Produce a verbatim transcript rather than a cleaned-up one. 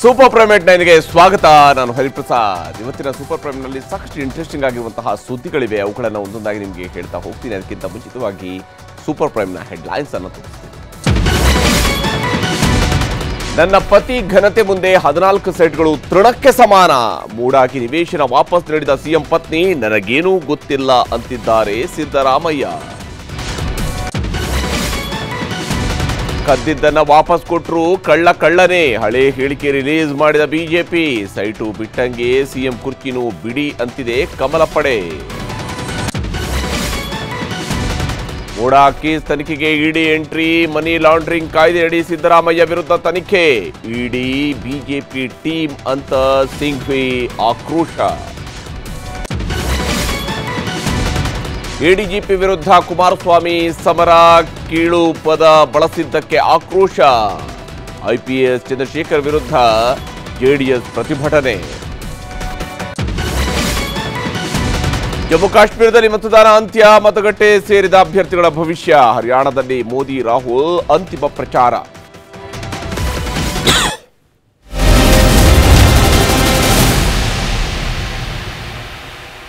Super prime ನೈನ್ಗೆ ಸ್ವಾಗತ. ನಾನು ಹರಿಪ್ರಸಾದ್. ಇವತ್ತಿನ ಸೂಪರ್ ಪ್ರೈಮ್ನಲ್ಲಿ ಸಾಕಷ್ಟು ಇಂಟ್ರೆಸ್ಟಿಂಗ್ ಆಗಿರುವಂತಹ ಸುದ್ದಿಗಳಿವೆ. ಅವುಗಳನ್ನು ಒಂದೊಂದಾಗಿ ನಿಮಗೆ ಹೇಳ್ತಾ ಹೋಗ್ತೀನಿ. ಅದಕ್ಕಿಂತ ಮುಂಚಿತವಾಗಿ ಸೂಪರ್ ಪ್ರೈಮ್ನ ಹೆಡ್ಲೈನ್ಸ್ ಅನ್ನು ತೋರಿಸ್ತೀನಿ. ನನ್ನ ಪತಿ ಘನತೆ ಮುಂದೆ ಹದಿನಾಲ್ಕು ಸೆಟ್ಗಳು ತೃಣಕ್ಕೆ ಸಮಾನ. ಮೂಡಾಕಿ ನಿವೇಶನ ವಾಪಸ್ ನೀಡಿದ ಸಿಎಂ ಪತ್ನಿ, ನನಗೇನೂ ಗೊತ್ತಿಲ್ಲ ಅಂತಿದ್ದಾರೆ ಸಿದ್ದರಾಮಯ್ಯ. ಕದ್ದಿದ್ದನ್ನ ವಾಪಸ್ ಕೊಟ್ಟರು ಕಳ್ಳ ಕಳ್ಳನೇ. ಹಳೆ ಹೇಳಿಕೆ ರಿಲೀಸ್ ಮಾಡಿದ ಬಿಜೆಪಿ. ಸೈಟು ಬಿಟ್ಟಂಗೆ ಸಿಎಂ ಕುರ್ಚಿನೂ ಬಿಡಿ ಅಂತಿದೆ ಕಮಲ ಪಡೆ. ಮೂಡಾ ಕೇಸ್ ತನಿಖೆಗೆ ಇಡಿ ಎಂಟ್ರಿ. ಮನಿ ಲಾಂಡ್ರಿಂಗ್ ಕಾಯ್ದೆಯಡಿ ಸಿದ್ದರಾಮಯ್ಯ ವಿರುದ್ಧ ತನಿಖೆ. ಇಡಿ ಬಿಜೆಪಿ ಟೀಮ್ ಅಂತ ಸಿಂಘ್ವಿ ಆಕ್ರೋಶ. ಎಡಿಜಿಪಿ ವಿರುದ್ಧ ಕುಮಾರಸ್ವಾಮಿ ಸಮರ. ಕೀಳು ಪದ ಬಳಸಿದ್ದಕ್ಕೆ ಆಕ್ರೋಶ. ಐಪಿಎಸ್ ಚಂದ್ರಶೇಖರ್ ವಿರುದ್ಧ ಜೆಡಿಎಸ್ ಪ್ರತಿಭಟನೆ. ಜಮ್ಮು ಕಾಶ್ಮೀರದಲ್ಲಿ ಮತದಾನ ಅಂತ್ಯ. ಮತಗಟ್ಟೆ ಸೇರಿದ ಅಭ್ಯರ್ಥಿಗಳ ಭವಿಷ್ಯ. ಹರಿಯಾಣದಲ್ಲಿ ಮೋದಿ ರಾಹುಲ್ ಅಂತಿಮ ಪ್ರಚಾರ.